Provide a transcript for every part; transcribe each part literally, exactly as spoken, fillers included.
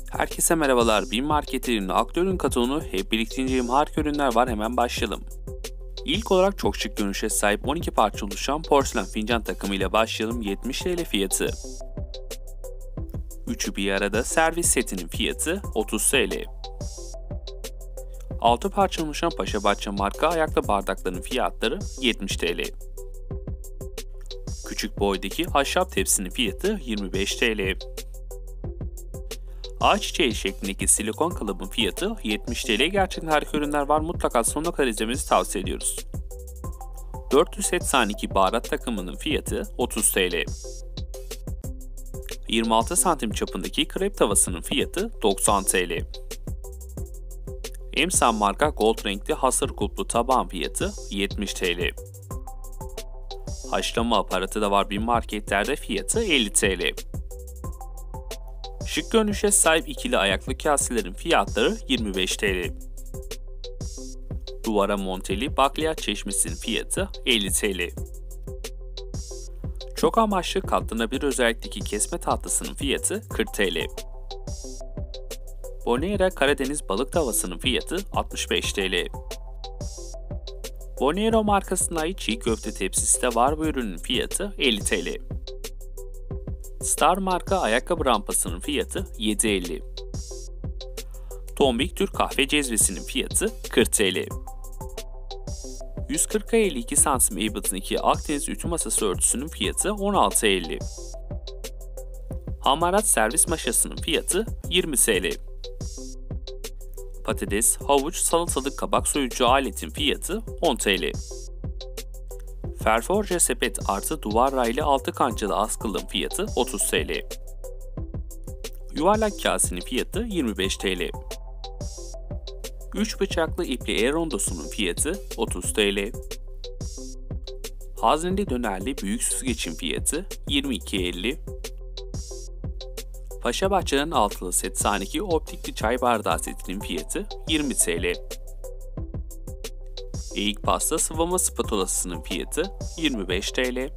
Herkese merhabalar. BİM Market'in aktörün kataloğunu hep birlikte inceleyeceğim harika ürünler var. Hemen başlayalım. İlk olarak çok şık görünüşe sahip on iki parça oluşan porselen fincan takımı ile başlayalım. yetmiş TL fiyatı. Üçü bir arada servis setinin fiyatı otuz TL. altı parça oluşan Paşabahçe marka ayaklı bardakların fiyatları yetmiş TL. Küçük boydaki ahşap tepsinin fiyatı yirmi beş TL. Ağaç çiçeği şeklindeki silikon kalıbın fiyatı yetmiş TL. Gerçekten harika ürünler var. Mutlaka sonuna kadar izlemenizi tavsiye ediyoruz. dört yüz seksen iki baharat takımının fiyatı otuz TL. yirmi altı santim çapındaki krep tavasının fiyatı doksan TL. Emsan marka gold renkli hasır kulplu tabağın fiyatı yetmiş TL. Haşlama aparatı da var bir marketlerde, fiyatı elli TL. Şık görünüşe sahip ikili ayaklı kaselerin fiyatları yirmi beş TL. Duvara monteli bakliyat çeşmesinin fiyatı elli TL. Çok amaçlı katlanabilir özellikteki kesme tahtasının fiyatı kırk TL. Bonaire Karadeniz balık tavasının fiyatı altmış beş TL. Bonaire markasına ait çiğ köfte tepsisi de var, bu ürünün fiyatı elli TL. Star marka ayakkabı rampasının fiyatı yedi elli. Tombik Türk kahve cezvesinin fiyatı kırk TL. yüz kırk elli iki santim ebatındaki Akdeniz ütü masası örtüsünün fiyatı on altı elli. Hamarat servis maşasının fiyatı yirmi TL. Patates, havuç, salatalık kabak soyucu aletin fiyatı on TL. Ferforje sepet artı duvar raylı altı kancalı askılığın fiyatı otuz TL. Yuvarlak kasenin fiyatı yirmi beş TL. üç bıçaklı ipli el rondosunun fiyatı otuz TL. Hazneli dönerli büyük süzgecin fiyatı yirmi iki elli. Paşabahçe'nin altılı set sahneki optikli çay bardağı setinin fiyatı yirmi TL. Eğik pasta sıvama spatulasının fiyatı yirmi beş TL.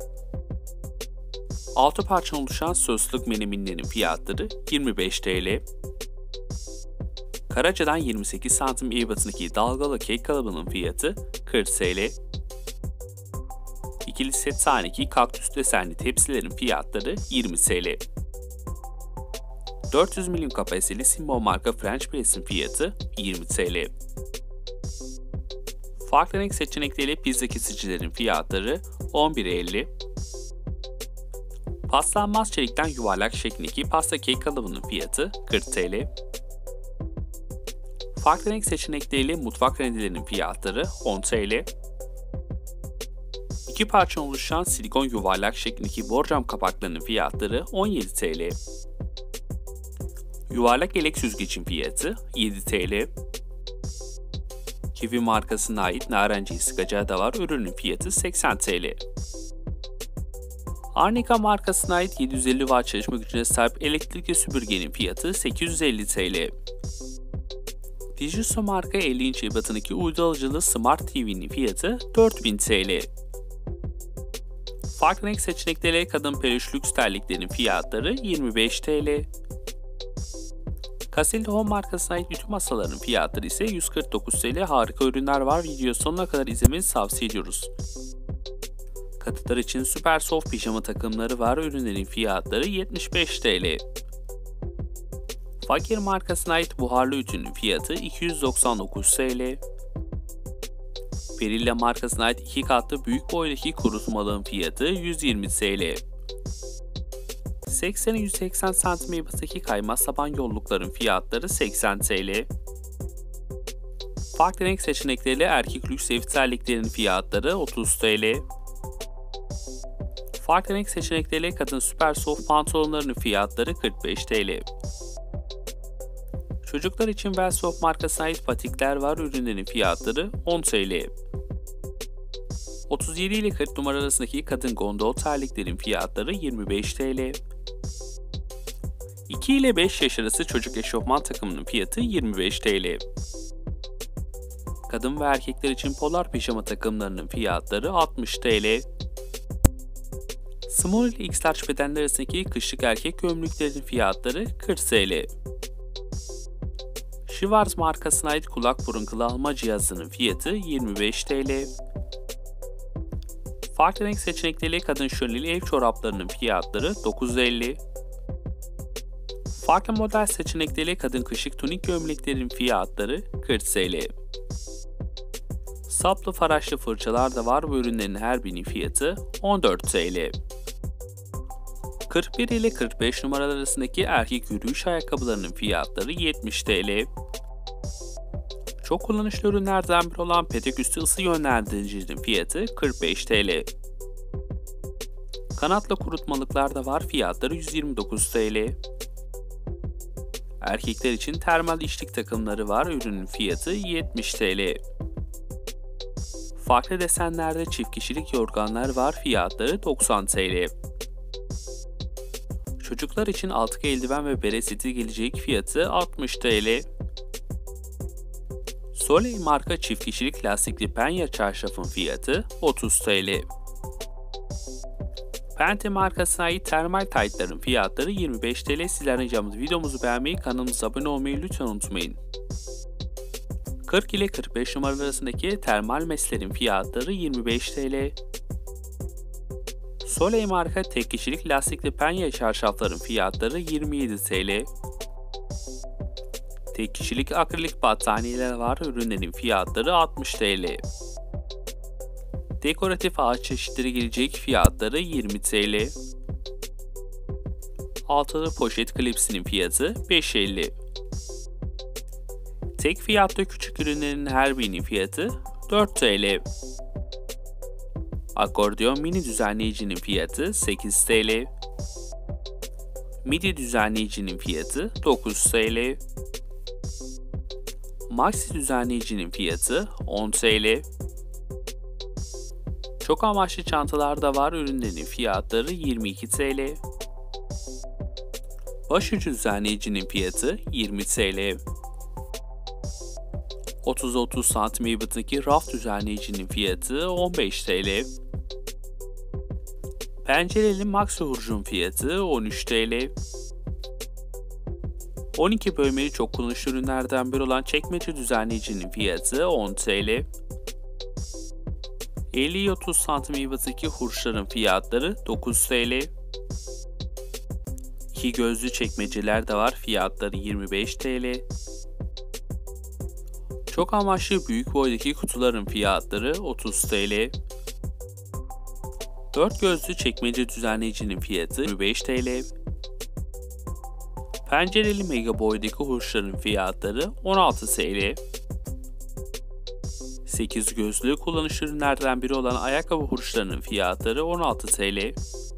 altı parça oluşan soslu meneminlerin fiyatları yirmi beş TL. Karaca'dan yirmi sekiz santim ebatındaki dalgalı kek kalıbının fiyatı kırk TL. İkili set sahneki kaktüs desenli tepsilerin fiyatları yirmi TL. dört yüz milim kapasiteli Simbo marka French Press'in fiyatı yirmi TL. Farklı renk seçenekleriyle pizza kesicilerin fiyatları on bir elli. Paslanmaz çelikten yuvarlak şeklindeki pasta kek kalıbının fiyatı kırk TL. Farklı renk seçenekleriyle mutfak rendelerinin fiyatları on TL. İki parça oluşan silikon yuvarlak şeklindeki borcam kapaklarının fiyatları on yedi TL. Yuvarlak elek süzgecin fiyatı yedi TL. Kiwi markasına ait narenciye sıkacağı da var, ürünün fiyatı seksen TL. Arnica markasına ait yedi yüz elli watt çalışma gücüne sahip elektrikli süpürgenin fiyatı sekiz yüz elli TL. Digiso marka elli inç ebatındaki uydu alıcılı Smart T V'nin fiyatı dört bin TL. Farklı renk seçenekleriyle kadın peluş lüks terliklerin fiyatları yirmi beş TL. Casilda Home markasına ait ütü masalarının fiyatları ise yüz kırk dokuz TL. Harika ürünler var. Videoyu sonuna kadar izlemenizi tavsiye ediyoruz. Kadınlar için süper soft pijama takımları var. Ürünlerin fiyatları yetmiş beş TL. Fakir markasına ait buharlı ütünün fiyatı iki yüz doksan dokuz TL. Perilla markasına ait iki katlı büyük boydaki kurutmalığın fiyatı yüz yirmi TL. seksene yüz seksen santim ebatındaki kaymaz saban yollukların fiyatları seksen TL. Farklı renk seçenekleriyle erkek lüks ev terliklerinin fiyatları otuz TL. Farklı renk seçenekleriyle kadın süper soft pantolonlarının fiyatları kırk beş TL. Çocuklar için Wellsoft markasına ait patikler var, ürünlerin fiyatları on TL. otuz yedi ile kırk numara arasındaki kadın gondol terliklerin fiyatları yirmi beş TL. iki ile beş yaş arası çocuk eşofman takımının fiyatı yirmi beş TL. Kadın ve erkekler için polar pijama takımlarının fiyatları altmış TL. Small ile X large bedenler arasındaki kışlık erkek gömleklerin fiyatları kırk TL. Schwarz markasına ait kulak burun kılı alma cihazının fiyatı yirmi beş TL. Farklı renk seçenekleriyle kadın şöleli ev çoraplarının fiyatları dokuz yüz elli. Farklı model seçenekleriyle kadın kışlık tunik gömleklerin fiyatları kırk TL. Saplı faraşlı fırçalar da var, bu ürünlerin her birinin fiyatı on dört TL. kırk bir ile kırk beş numaralar arasındaki erkek yürüyüş ayakkabılarının fiyatları yetmiş TL. Çok kullanışlı ürünlerden biri olan petek üstü ısı yönlendiricinin fiyatı kırk beş TL. Kanatlı kurutmalıklar da var, fiyatları yüz yirmi dokuz TL. Erkekler için termal içlik takımları var, ürünün fiyatı yetmiş TL. Farklı desenlerde çift kişilik yorganlar var, fiyatları doksan TL. Çocuklar için atkı eldiven ve bere seti gelecek, fiyatı altmış TL. Soleil marka çift kişilik lastikli penye çarşafın fiyatı otuz TL. Pente markasına ait termal taytların fiyatları yirmi beş TL. Sizlerden ricamız videomuzu beğenmeyi, kanalımıza abone olmayı lütfen unutmayın. kırk ile kırk beş numaralar arasındaki termal meslerin fiyatları yirmi beş TL. Soleil marka tek kişilik lastikli penye çarşafların fiyatları yirmi yedi TL. Tek kişilik akrilik battaniyeler var, ürünlerin fiyatları altmış TL. Dekoratif ağaç çeşitleri gelecek, fiyatları yirmi TL. Altılı poşet klipsinin fiyatı beş elli. Tek fiyatlı küçük ürünlerin her birinin fiyatı dört TL. Akordeon mini düzenleyicinin fiyatı sekiz TL. Midi düzenleyicinin fiyatı dokuz TL. Maxi düzenleyicinin fiyatı on TL. Çok amaçlı çantalar da var, ürünlerin fiyatları yirmi iki TL. Başucu düzenleyicinin fiyatı yirmi TL. otuz otuz santim ebatındaki raf düzenleyicinin fiyatı on beş TL. Pencereli maxi hurcun fiyatı on üç TL. on iki bölmeli çok kullanışlı ürünlerden biri olan çekmece düzenleyicinin fiyatı on TL. elli otuz santim ebatındaki hurçların fiyatları dokuz TL. İki gözlü çekmeceler de var, fiyatları yirmi beş TL. Çok amaçlı büyük boydaki kutuların fiyatları otuz TL. dört gözlü çekmece düzenleyicinin fiyatı yirmi beş TL. Pencereli mega boydaki hurçların fiyatları on altı TL. sekiz gözlü kullanışlı ürünlerden biri olan ayakkabı hurçlarının fiyatları on altı TL.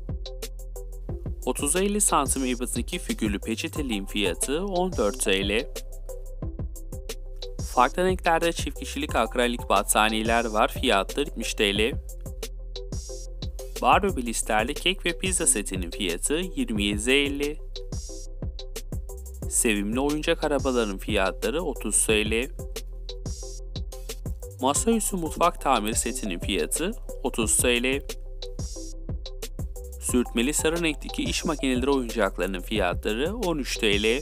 otuz elli santim ebatındaki figürlü peçeteliğin fiyatı on dört TL. Farklı renklerde çift kişilik akrilik battaniyeler var, fiyatları yetmiş TL. Barbie blisterli kek ve pizza setinin fiyatı yirmi yedi elli. Sevimli oyuncak arabaların fiyatları otuz TL. Masaüstü mutfak tamir setinin fiyatı otuz TL. Sürtmeli sarı renkteki iş makineleri oyuncaklarının fiyatları on üç TL.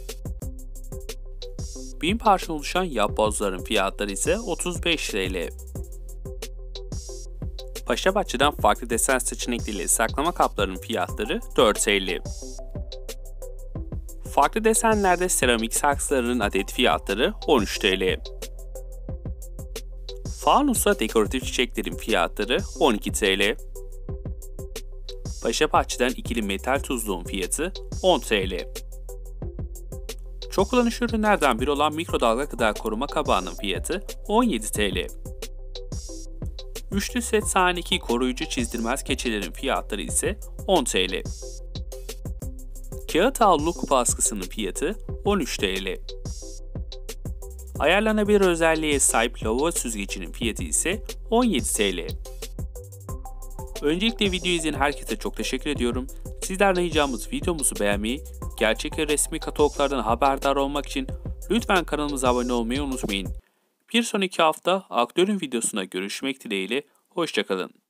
bin parça oluşan yapbozların fiyatları ise otuz beş TL. Paşabahçe'den farklı desen seçenekleriyle saklama kaplarının fiyatları dört elli. Farklı desenlerde seramik saksılarının adet fiyatları on üç TL. Fanusla dekoratif çiçeklerin fiyatları on iki TL. Paşabahçe'den ikili metal tuzluğun fiyatı on TL. Çok kullanışlı ürünlerden biri olan mikrodalga gıda koruma kabağının fiyatı on yedi TL. Üçlü set sahneki koruyucu çizdirmez keçelerin fiyatları ise on TL. Kağıt havlu kupa askısının fiyatı on üç TL. Ayarlanabilir özelliğe sahip lavabo süzgecinin fiyatı ise on yedi TL. Öncelikle videoyu izleyen herkese çok teşekkür ediyorum. Sizlerden ricamız videomuzu beğenmeyi, gerçek ve resmi kataloglardan haberdar olmak için lütfen kanalımıza abone olmayı unutmayın. Bir sonraki hafta aktörün videosuna görüşmek dileğiyle, hoşça kalın.